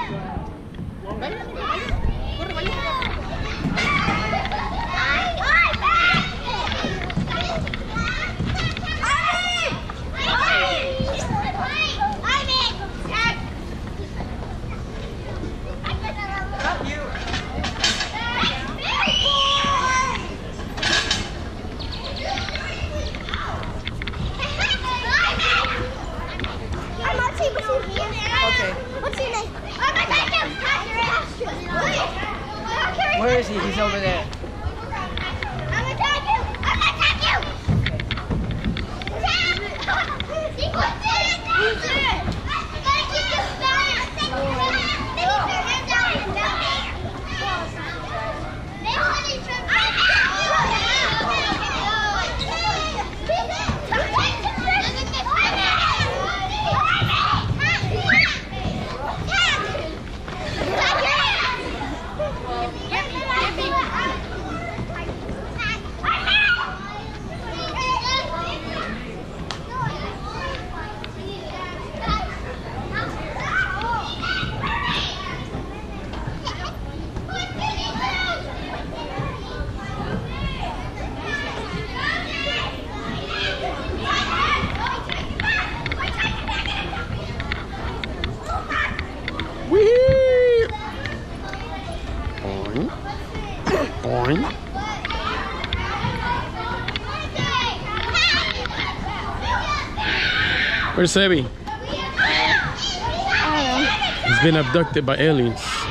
Where is he? He's over there. I'm gonna tag you! I'm gonna tag you! Who's it? Where's Sebby? He's been abducted by aliens.